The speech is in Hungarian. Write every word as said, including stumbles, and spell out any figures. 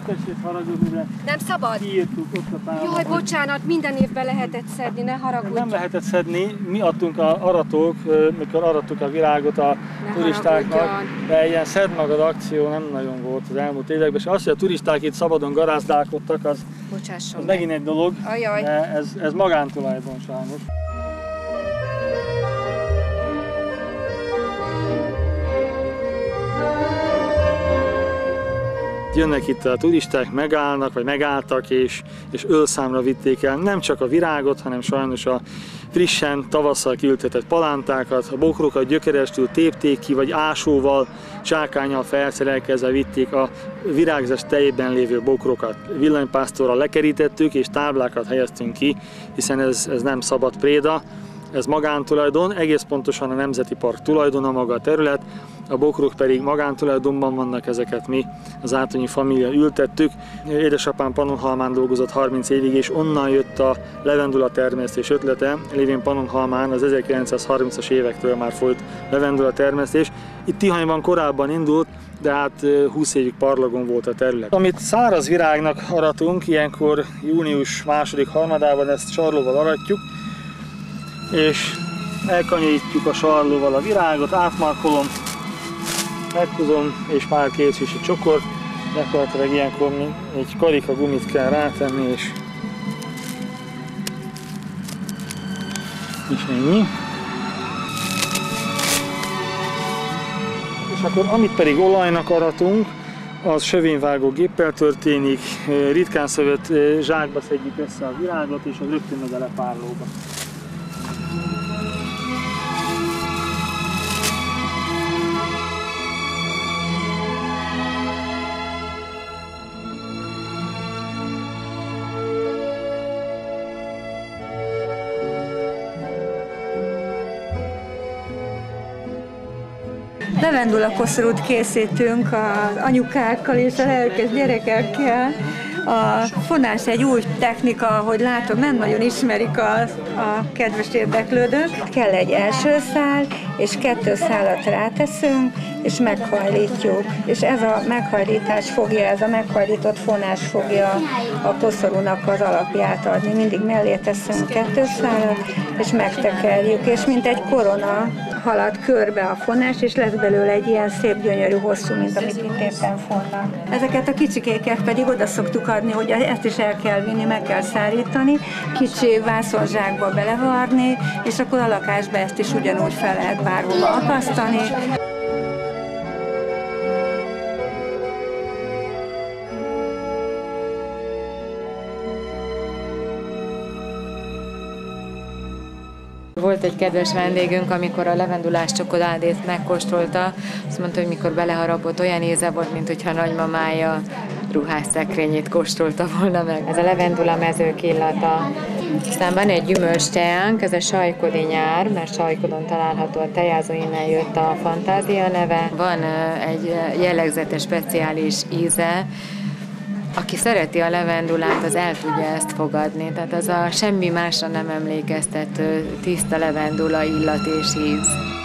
tessék haragudni, de nem szabad? kiírtuk ott a pálban. Jaj, bocsánat, minden évben lehetett szedni, ne haragudj. Nem lehetett szedni, mi adtunk a aratók, mikor arattuk a virágot a ne turistáknak, haragudjon. de ilyen szedd magad akció nem nagyon volt az elmúlt években, és az, hogy a turisták itt szabadon garázdálkodtak, az, az megint egy dolog, Ajaj. de ez, ez magántulajdon sajnos. Jönnek itt a turisták, megállnak, vagy megálltak, és, és ölszámra vitték el nem csak a virágot, hanem sajnos a frissen tavasszal kiültetett palántákat, a bokrokat gyökerestül tépték ki, vagy ásóval, csákánnyal felszerelkezve vitték a virágzás teljében lévő bokrokat. Villanypásztorral lekerítettük, és táblákat helyeztünk ki, hiszen ez, ez nem szabad préda. Ez magántulajdon, egész pontosan a Nemzeti Park tulajdona maga a terület, a bokrok pedig magántulajdonban vannak, ezeket mi az Átonyi família ültettük. Édesapám Pannonhalmán dolgozott harminc évig, és onnan jött a levendula termesztés ötlete. Lévén Pannonhalmán az ezerkilencszázharmincas évektől már folyt levendula termesztés. Itt Tihanyban korábban indult, de hát húsz évig parlagon volt a terület. Amit száraz virágnak aratunk, ilyenkor június második harmadában ezt sarlóval aratjuk, és elkanyarítjuk a sarlóval a virágot, átmarkolom, meghúzom, és már készül is a csokor. Gyakorlatilag ilyenkor egy karika gumit kell rátenni, és, és ennyi. És akkor amit pedig olajnak aratunk, az sövényvágó géppel történik, ritkán szövött zsákba szedjük össze a virágot, és az rögtön megy a lepárlóba. Levendula koszorút készítünk az anyukákkal és a lelkes gyerekekkel. A fonás egy új technika, ahogy látom, nem nagyon ismerik a, a kedves érdeklődők. Kell egy első szál, és kettő szálat ráteszünk, és meghajlítjuk. És ez a meghajlítás fogja, ez a meghajlított fonás fogja a koszorúnak az alapját adni. Mindig mellé teszünk kettő szálat, és megtekerjük, és mint egy korona halad körbe a fonás, és lesz belőle egy ilyen szép, gyönyörű, hosszú, mint amit itt éppen fonnak. Ezeket a kicsikéket pedig oda szoktuk adni, hogy ezt is el kell vinni, meg kell szárítani, kicsi vászonzsákba belevarni, és akkor a lakásba ezt is ugyanúgy fel lehet bárhova akasztani. Volt egy kedves vendégünk, amikor a levendulás csokoládét megkóstolta, azt mondta, hogy mikor beleharapott, olyan íze volt, mint hogyha nagymamája ruhásszekrényét kóstolta volna meg. Ez a levendula mezők illata. Aztán van egy gyümölcsteánk, ez a sajkodi nyár, mert Sajkodon található a tejázó, innen jött a fantázia neve. Van egy jellegzetes, speciális íze. Aki szereti a levendulát, az el tudja ezt fogadni. Tehát az a semmi másra nem emlékeztető tiszta levendula illat és íz.